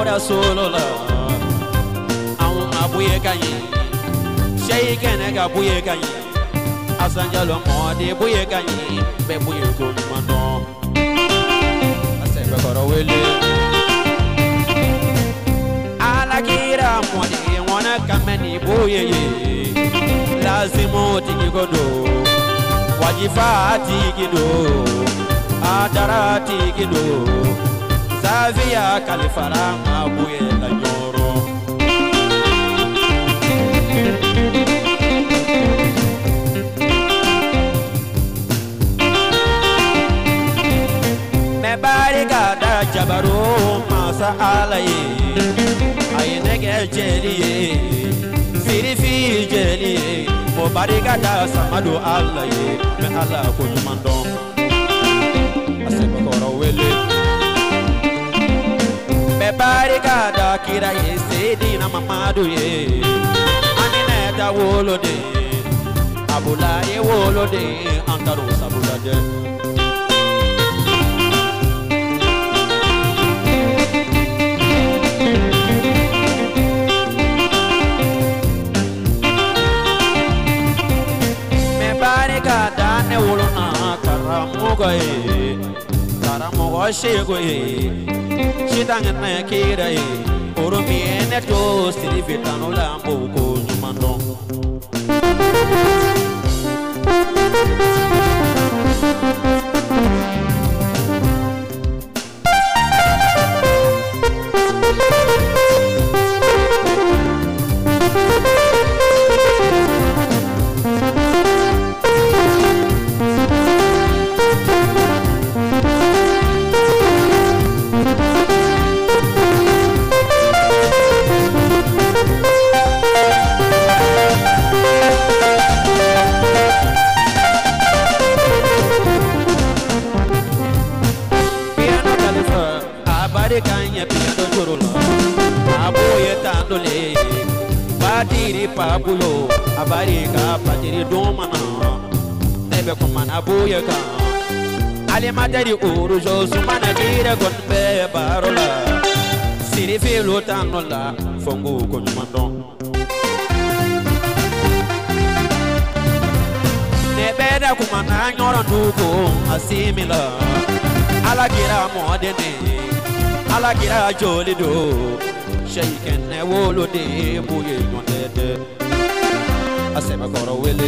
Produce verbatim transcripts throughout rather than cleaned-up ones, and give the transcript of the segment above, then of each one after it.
bora solo la aun abuye kanyi shey kene ga buye kanyi asanja lo mode buye kanyi be buye ko mando ase be koro wele ala kira mode wana kameni buye lazimo tigigodo wajifati gido adara tigido Zavia kalifara abuye la nyoro me barika da jabaru masa alaye ayene jeliye firifi jeliye mo barika da samadu alaye me ala ko mando aseba koro wele me barika da kira yesedi na mamadu ye anine da wolode abula ye wolode andaru sabula de me barika da ne wolona karamugo ye karamugo shego ye Chitang na kira e oromi ene to stilivitano lambo ko nyumando Pabulo abarika patiri domana nebe kumana buyaka ale materi urujo sumana gira gonbe barola siri filo tanola fongu konyumando nebe da kumana nyoro nduko asimila ala gira modene ala gira jolido shayken ne wolode buye yondede asema koro wele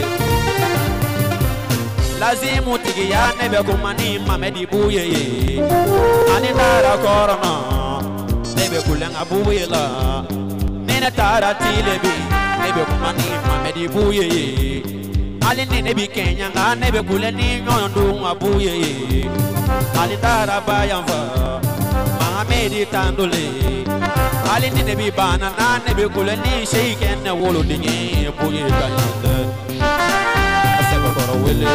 lazimu tigiya nebe kumani mamedi buye ani tara korona nebe kulenga buye la nene tara tilebi nebe kumani mamedi buye ali nebe kenya nga nebe kuleni nyondu abuye ali tara bayamva mamedi tandule ali nebe bana na nebe kuleni sheiken ne wolo dingi buye kalinde aseba koro wele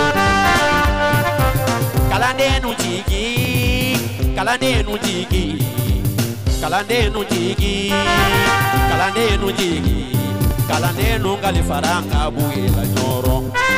kalande nu jigi kalande nu jigi kalande nu jigi kalande nu jigi kalande nu ngali faranga buye la nyoro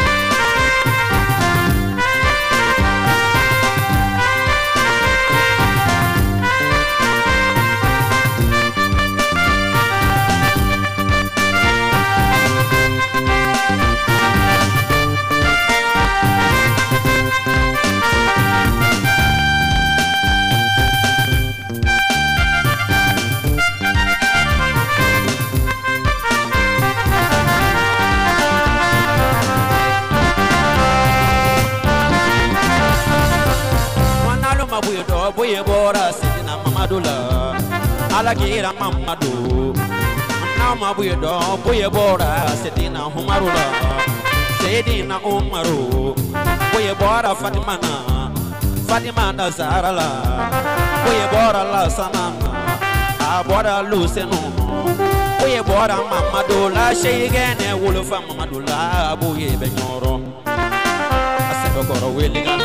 Boye bora sidina mamadula ala gira mamadu na mabuye do boye bora sidina humarula sidina umaru boye bora fatimana fatimana zarala boye bora la sanana abora lusenu boye bora mamadu la sheyigene wulufa mamadula boye benyoro asebe koro weliga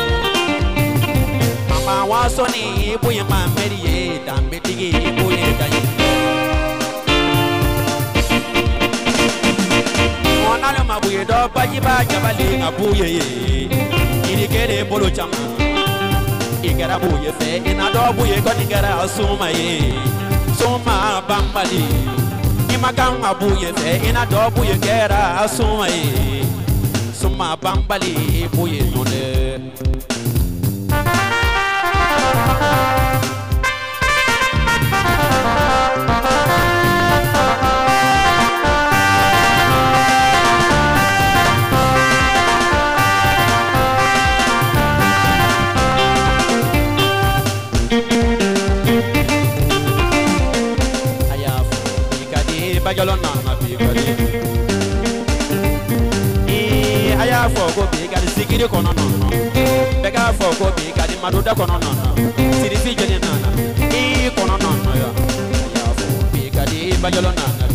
ma wasoni buye ma meriye dambe tigi buye gayi onalo ma buye do baji ba jabali abuye iri kere bolo chama igara buye fe ina do buye ko nigara asuma ye soma bambali imakam abuye fe ina dobuye gera soma e soma bambali buye none Bajalona na bigari e aya fo go bigari sigiri kono no no bega fo go bigari maduda kono no no siri si jeni nana e kono no no ya aya fo bigari bajalona na